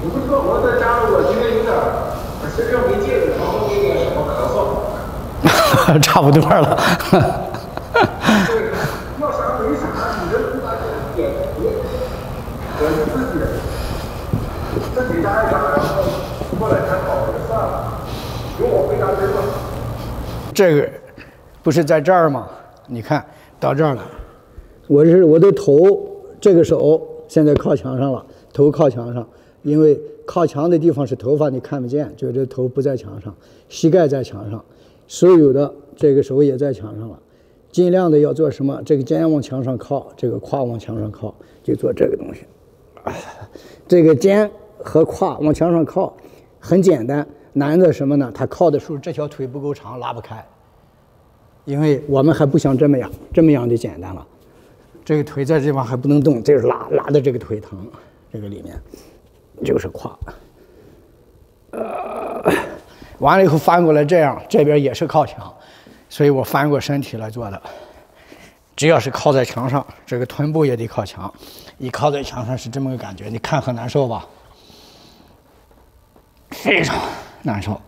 你不说，我在家里，我今天有点身上没劲，然后那个什么咳嗽， 差不多了。 对，要啥没啥，你这不拿点别，我自己待着，然后过来看好就算了，由我回答对吧？ 这个不是在这儿吗？你看到这儿了，我的头，这个手现在靠墙上了，头靠墙上，因为靠墙的地方是头发，你看不见，就这头不在墙上，膝盖在墙上，所有的这个手也在墙上了。尽量的要做什么？这个肩往墙上靠，这个胯往墙上靠，就做这个东西。这个肩和胯往墙上靠，很简单。难的什么呢？他靠的时候，这条腿不够长，拉不开。因为我们还不像这么样的简单了。这个腿在这地方还不能动，这是拉的这个腿疼，这个里面就是胯。完了以后翻过来这样，这边也是靠墙，所以我翻过身体来做的。只要是靠在墙上，这个臀部也得靠墙。一靠在墙上是这么个感觉，你看很难受吧？非常难受。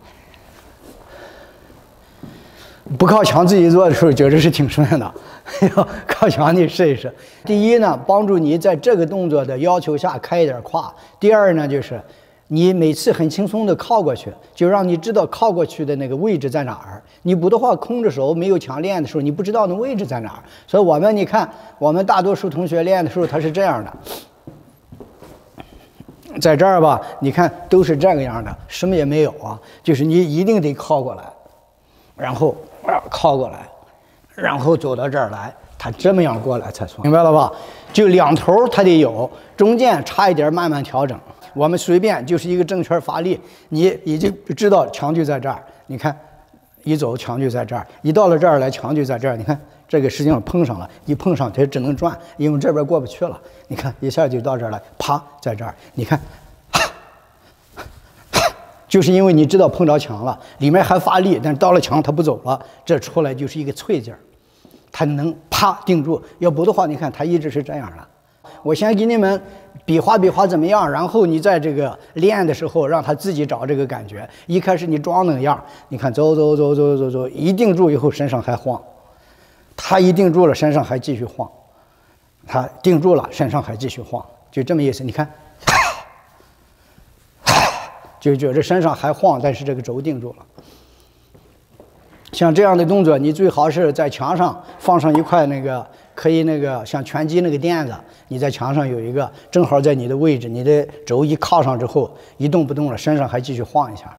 不靠墙自己做的时候，觉得是挺顺的。靠墙你试一试。第一呢，帮助你在这个动作的要求下开一点胯。第二呢，就是你每次很轻松的靠过去，就让你知道靠过去的那个位置在哪儿。你不的话，空着手没有墙练的时候，你不知道那位置在哪儿。所以你看，我们大多数同学练的时候，他是这样的。在这儿吧，你看都是这个样的，什么也没有啊，就是你一定得靠过来，然后靠过来，然后走到这儿来，它这么样过来才算，明白了吧？就两头它得有，中间差一点慢慢调整。我们随便就是一个正圈发力，你已经知道墙就在这儿，你看一走墙就在这儿，一到了这儿来墙就在这儿，你看这个实际上碰上了，一碰上它只能转，因为这边过不去了。你看一下就到这儿来，啪在这儿，你看。就是因为你知道碰着墙了，里面还发力，但是到了墙它不走了，这出来就是一个脆劲儿，它能啪定住。要不的话，你看它一直是这样的。我先给你们比划比划怎么样，然后你在这个练的时候让他自己找这个感觉。一开始你装那样，你看走，一定住以后身上还晃，他一定住了身上还继续晃，他定住了身上还继续晃，就这么意思。你看。就觉着身上还晃，但是这个轴定住了。像这样的动作，你最好是在墙上放上一块可以像拳击那个垫子，你在墙上有一个，正好在你的位置，你的轴一靠上之后，一动不动了，身上还继续晃一下。